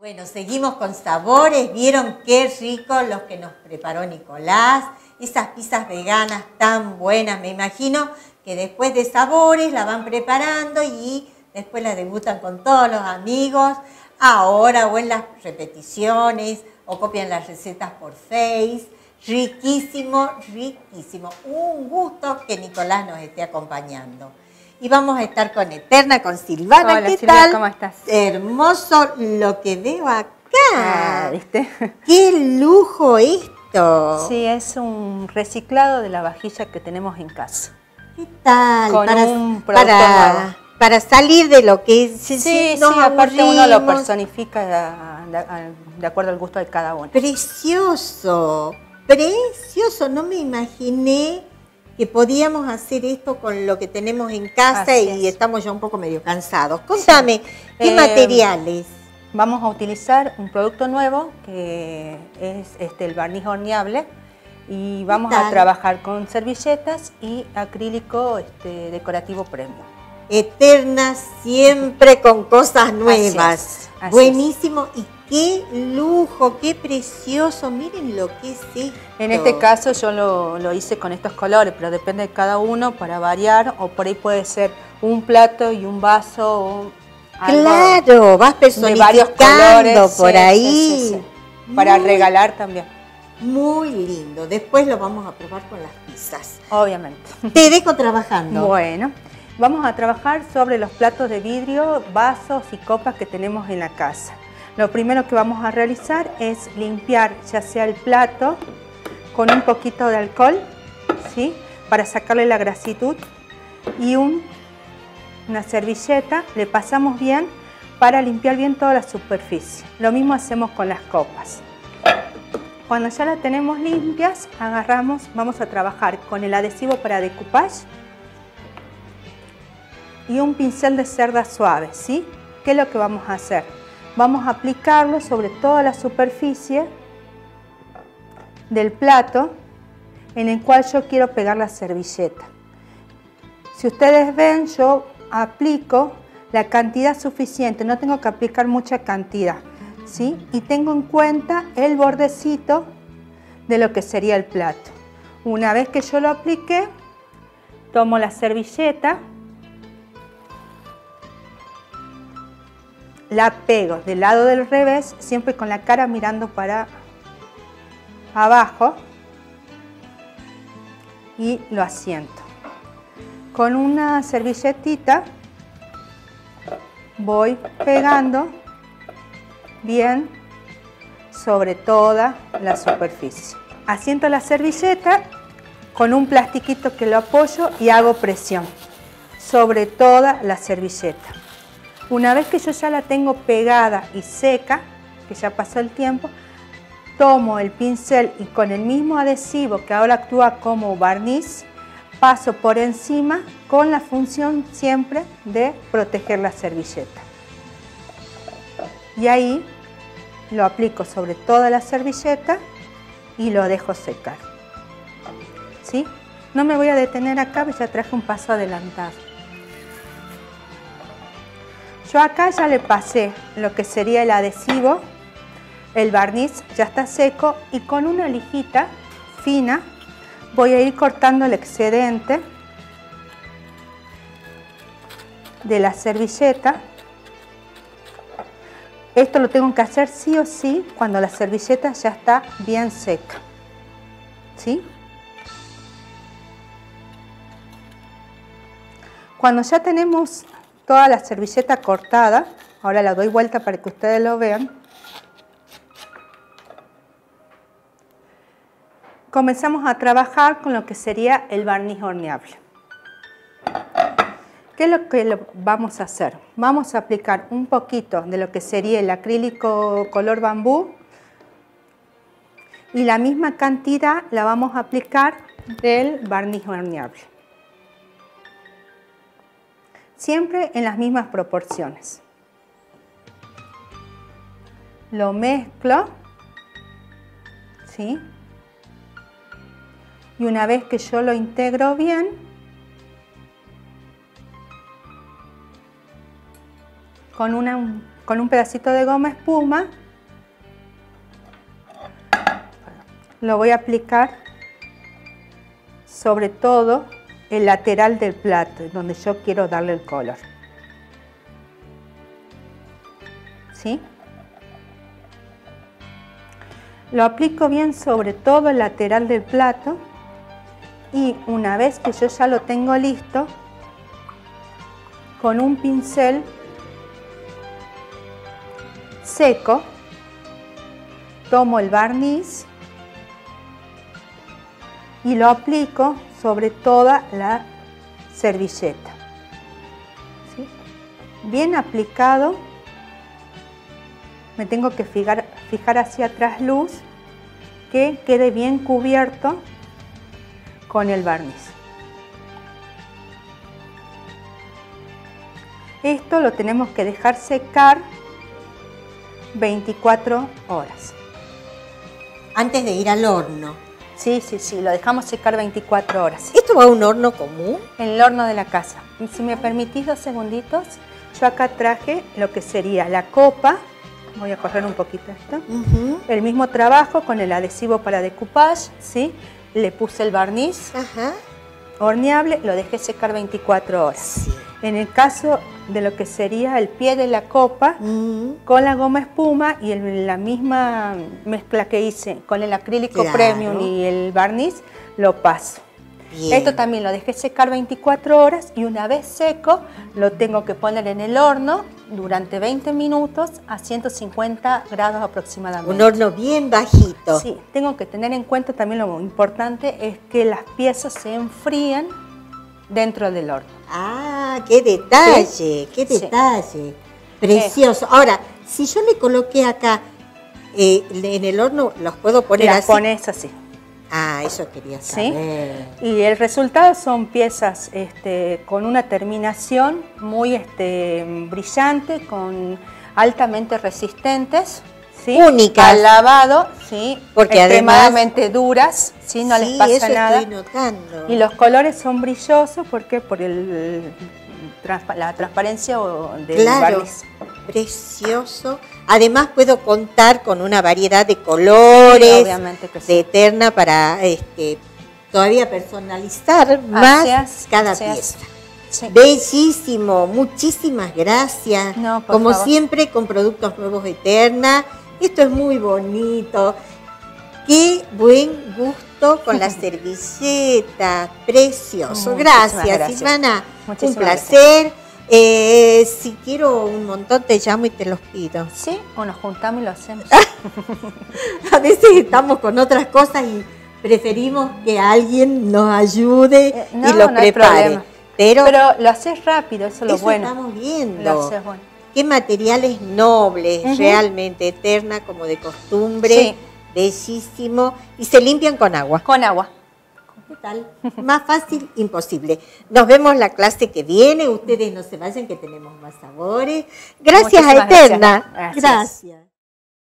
Bueno, seguimos con sabores. ¿Vieron qué rico los que nos preparó Nicolás? Esas pizzas veganas tan buenas. Me imagino que después de sabores la van preparando y después la degustan con todos los amigos. Ahora o en las repeticiones o copian las recetas por Face. Riquísimo, riquísimo. Un gusto que Nicolás nos esté acompañando. Y vamos a estar con Eterna, con Silvana. Hola, ¿Qué Silvia, tal? ¿cómo estás? Hermoso lo que veo acá. ¿Viste? ¡Qué lujo esto! Sí, es un reciclado de la vajilla que tenemos en casa. ¿Qué tal? Con un producto nuevo. Para salir de lo que es. Sí, aparte uno lo personifica de acuerdo al gusto de cada uno. Precioso, precioso. No me imaginé que podíamos hacer esto con lo que tenemos en casa y estamos ya un poco medio cansados. Contame, ¿qué materiales? Vamos a utilizar un producto nuevo que es el barniz horneable y vamos a trabajar con servilletas y acrílico decorativo premium. Eterna, siempre con cosas nuevas. Así buenísimo y qué lujo, qué precioso. Miren lo que es esto. En este caso yo lo hice con estos colores, pero depende de cada uno para variar, o por ahí puede ser un plato y un vaso o claro, vas personificando de varios colores por ahí. Para regalar también. Muy lindo. Después lo vamos a probar con las pizzas. Obviamente. Te dejo trabajando. Bueno, vamos a trabajar sobre los platos de vidrio, vasos y copas que tenemos en la casa. Lo primero que vamos a realizar es limpiar ya sea el plato con un poquito de alcohol, ¿sí? Para sacarle la grasitud, y una servilleta le pasamos bien para limpiar bien toda la superficie. Lo mismo hacemos con las copas. Cuando ya las tenemos limpias, agarramos, vamos a trabajar con el adhesivo para decoupage y un pincel de cerda suave, ¿sí? ¿Qué es lo que vamos a hacer? Vamos a aplicarlo sobre toda la superficie del plato en el cual yo quiero pegar la servilleta. Si ustedes ven, yo aplico la cantidad suficiente, no tengo que aplicar mucha cantidad, ¿sí? Y tengo en cuenta el bordecito de lo que sería el plato. Una vez que yo lo apliqué, tomo la servilleta, la pego del lado del revés, siempre con la cara mirando para abajo, y lo asiento. Con una servilletita voy pegando bien sobre toda la superficie. Asiento la servilleta con un plastiquito que lo apoyo y hago presión sobre toda la servilleta. Una vez que yo ya la tengo pegada y seca, que ya pasó el tiempo, tomo el pincel y con el mismo adhesivo que ahora actúa como barniz, paso por encima con la función siempre de proteger la servilleta. Y ahí lo aplico sobre toda la servilleta y lo dejo secar. ¿Sí? No me voy a detener acá, ya traje un paso adelantado. Yo acá ya le pasé lo que sería el adhesivo, el barniz ya está seco y con una lijita fina voy a ir cortando el excedente de la servilleta. Esto lo tengo que hacer sí o sí cuando la servilleta ya está bien seca, ¿sí? Cuando ya tenemos toda la servilleta cortada, ahora la doy vuelta para que ustedes lo vean. Comenzamos a trabajar con lo que sería el barniz horneable. ¿Qué es lo que vamos a hacer? Vamos a aplicar un poquito de lo que sería el acrílico color bambú y la misma cantidad la vamos a aplicar del barniz horneable. Siempre en las mismas proporciones. Lo mezclo, ¿sí? Y una vez que yo lo integro bien, con una con un pedacito de goma espuma lo voy a aplicar sobre todo el lateral del plato, donde yo quiero darle el color. ¿Sí? Lo aplico bien sobre todo el lateral del plato y una vez que yo ya lo tengo listo, con un pincel seco, tomo el barniz y lo aplico sobre toda la servilleta. ¿Sí? Bien aplicado, me tengo que fijar hacia trasluz, que quede bien cubierto con el barniz. Esto lo tenemos que dejar secar 24 horas. Antes de ir al horno. Sí, lo dejamos secar 24 horas. ¿Esto va a un horno común? En el horno de la casa. Si me permitís 2 segunditos, yo acá traje lo que sería la copa. Voy a correr un poquito esto. El mismo trabajo con el adhesivo para decoupage, ¿sí? Le puse el barniz horneable, lo dejé secar 24 horas. Sí. En el caso de lo que sería el pie de la copa, con la goma espuma y la misma mezcla que hice con el acrílico premium y el barniz, lo paso. Bien. Esto también lo dejé secar 24 horas y una vez seco lo tengo que poner en el horno durante 20 minutos a 150 grados aproximadamente. Un horno bien bajito. Sí, tengo que tener en cuenta también lo importante es que las piezas se enfríen dentro del horno. Ah, qué detalle, ¿sí? Qué detalle. Sí. Precioso. Ahora, si yo le coloqué acá en el horno, ¿los puedo poner así? Las pones así. Ah, eso quería saber. ¿Sí? Y el resultado son piezas con una terminación muy brillante, altamente resistentes. ¿Sí? Únicas. Al lavado, ¿sí? Porque extremadamente duras, ¿sí? No les pasa eso nada. Estoy notando. Y los colores son brillosos porque por la transparencia del barniz. Precioso. Además puedo contar con una variedad de colores, sí, obviamente que sí, de Eterna para todavía personalizar más cada pieza. Sí. Bellísimo, muchísimas gracias. No, por Como favor. siempre con productos nuevos Eterna. Esto es muy bonito. Qué buen gusto con la servilleta. Precioso. Gracias, Silvana. Un placer. Si quiero un montón te llamo y te los pido. Sí, o nos juntamos y lo hacemos. A veces estamos con otras cosas y preferimos que alguien nos ayude y lo prepare. Pero lo haces rápido, eso es lo bueno. Estamos viendo. Lo haces bueno. Qué materiales nobles, realmente Eterna, como de costumbre. Sí. Bellísimo. Y se limpian con agua. Con agua. ¿Qué tal? Más fácil, imposible. Nos vemos la clase que viene. Ustedes no se vayan, que tenemos más sabores. Gracias a Eterna. Gracias.